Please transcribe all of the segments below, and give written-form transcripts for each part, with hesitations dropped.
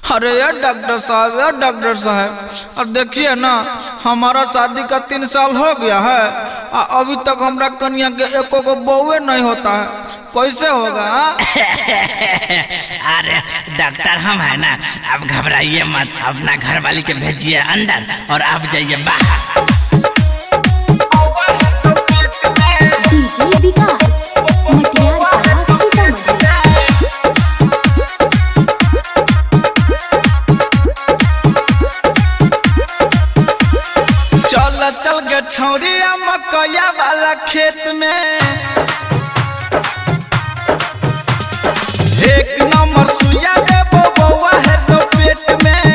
अरे यार डॉक्टर साहब और देखिए ना, हमारा शादी का 3 साल हो गया है, अभी तक हमरा कन्या के एको को बउए नहीं होता है, कैसे होगा? अरे डॉक्टर हम है ना, आप घबराइए मत, अपना घर वाली के भेजिए अंदर और आप जाइए बाहर। चल गए छौरिया मकैया वाला खेत में, एक नंबर सुइया देबो बउआ है तो पेट में,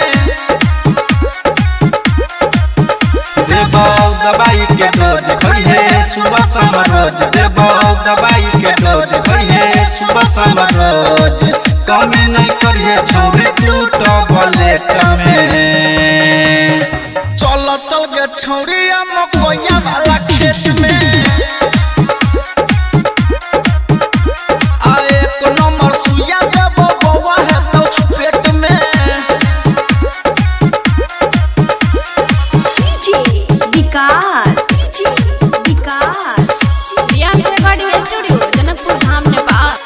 देबो दवाई के डोज खइहे सुबह शाम रोज, देबो दवाई के डोज खइहे सुबह शाम रोज, कमी नहीं करिए छौरे तू टॉबलेट में। चल गए छौरिया मकैया वाला खेत में, एक नंबर सुइया देबो बउआ है तो पेट में। Vikas recording studio Janakpur Dham Nepal.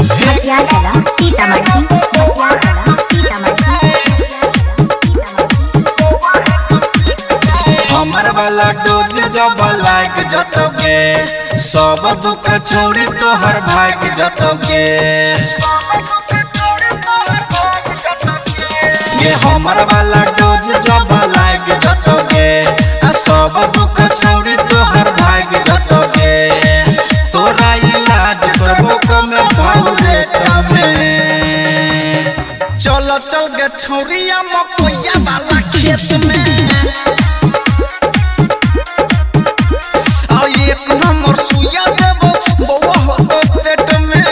हमर वाला डोज जब लाग जतोगे, सब दुख छोड़ी तोहर भाग जतोगे, ये हमर वाला डोज जब लाग जतोगे, सब दुख छोड़ी तोहर भाग जतोगे, तोरा इलाज करबो कम भावरेट में। चल गए छौरिया मकैया वाला खेत में, एक नंबर सुइया देबो बउआ हो तो पेट में।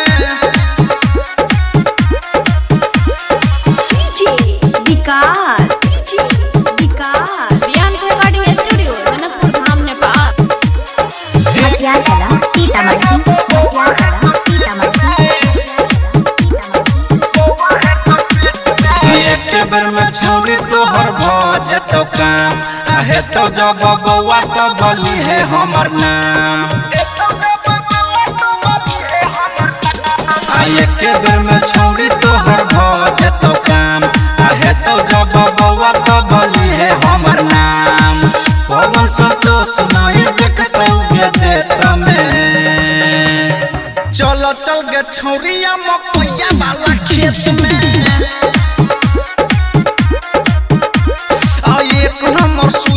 Vikas recording studio Janakpur Dham Nepal. एक बेर में छौरी तोहर भज तो काम, आहे तो जब बउआ तो बोली है हमर नाम, एक बेर में छौरी तोहर भज तो काम, आहे तो जब बउआ तो बोली है हमर नाम, पवन संतोष नहीं देखते देत में। चल गए छौरिया मकैया वाला खेत में, एक नंबर